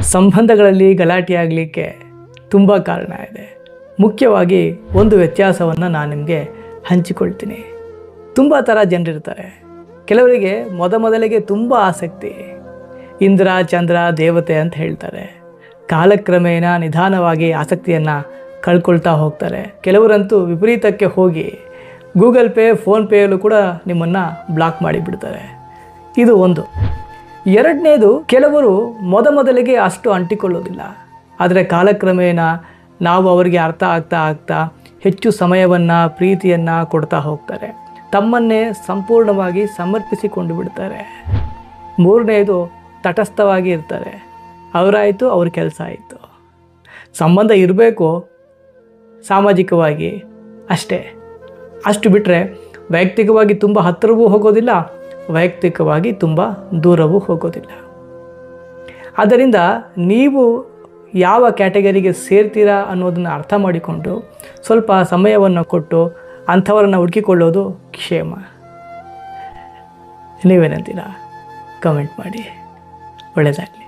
ಸಂಬಂಧಗಳಲ್ಲಿ ಗಲಾಟೆ ಆಗಲಿಕ್ಕೆ ತುಂಬ ಕಾರಣ ಇದೆ. ಮುಖ್ಯವಾಗಿ ಒಂದು ವ್ಯತ್ಯಾಸವನ್ನು ನಾನು ನಿಮಗೆ ಹಂಚಿಕೊಳ್ತೀನಿ. ತುಂಬ ಥರ ಜನರಿರ್ತಾರೆ. ಕೆಲವರಿಗೆ ಮೊದಲಿಗೆ ತುಂಬ ಆಸಕ್ತಿ, ಇಂದ್ರ ಚಂದ್ರ ದೇವತೆ ಅಂತ ಹೇಳ್ತಾರೆ. ಕಾಲಕ್ರಮೇಣ ನಿಧಾನವಾಗಿ ಆಸಕ್ತಿಯನ್ನು ಕಳ್ಕೊಳ್ತಾ ಹೋಗ್ತಾರೆ. ಕೆಲವರಂತೂ ವಿಪರೀತಕ್ಕೆ ಹೋಗಿ ಗೂಗಲ್ ಪೇ ಫೋನ್ಪೇಯಲ್ಲೂ ಕೂಡ ನಿಮ್ಮನ್ನು ಬ್ಲಾಕ್ ಮಾಡಿಬಿಡ್ತಾರೆ. ಇದು ಒಂದು. ಎರಡನೇದು, ಕೆಲವರು ಮೊದಲಿಗೆ ಅಷ್ಟು ಅಂಟಿಕೊಳ್ಳೋದಿಲ್ಲ. ಆದರೆ ಕಾಲಕ್ರಮೇಣ ನಾವು ಅವರಿಗೆ ಅರ್ಥ ಆಗ್ತಾ ಹೆಚ್ಚು ಸಮಯವನ್ನು ಪ್ರೀತಿಯನ್ನು ಕೊಡ್ತಾ ಹೋಗ್ತಾರೆ. ತಮ್ಮನ್ನೇ ಸಂಪೂರ್ಣವಾಗಿ ಸಮರ್ಪಿಸಿಕೊಂಡು ಬಿಡ್ತಾರೆ. ಮೂರನೇದು, ತಟಸ್ಥವಾಗಿ ಇರ್ತಾರೆ. ಅವರಾಯಿತು, ಅವ್ರ ಕೆಲಸ ಆಯಿತು. ಸಂಬಂಧ ಇರಬೇಕು ಸಾಮಾಜಿಕವಾಗಿ ಅಷ್ಟೇ. ಅಷ್ಟು ಬಿಟ್ಟರೆ ವೈಯಕ್ತಿಕವಾಗಿ ತುಂಬ ಹತ್ತಿರವೂ ಹೋಗೋದಿಲ್ಲ, ವೈಯಕ್ತಿಕವಾಗಿ ತುಂಬ ದೂರವೂ ಹೋಗೋದಿಲ್ಲ. ಆದ್ದರಿಂದ ನೀವು ಯಾವ ಕ್ಯಾಟಗರಿಗೆ ಸೇರ್ತೀರಾ ಅನ್ನೋದನ್ನು ಅರ್ಥ ಮಾಡಿಕೊಂಡು ಸ್ವಲ್ಪ ಸಮಯವನ್ನು ಕೊಟ್ಟು ಅಂಥವರನ್ನು ಹುಡುಕಿಕೊಳ್ಳೋದು ಕ್ಷೇಮ. ನೀವೇನಂತೀರಾ? ಕಮೆಂಟ್ ಮಾಡಿ. ಒಳ್ಳೆಯದಾಗಲಿ.